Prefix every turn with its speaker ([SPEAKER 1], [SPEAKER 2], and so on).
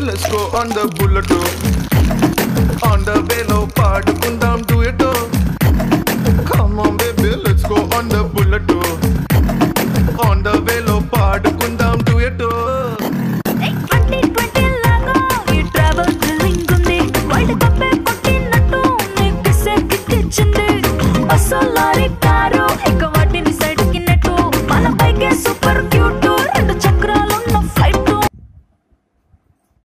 [SPEAKER 1] let's go on the bullet. On the velo, paadukundam duet. Come on baby, let's go on the bullet.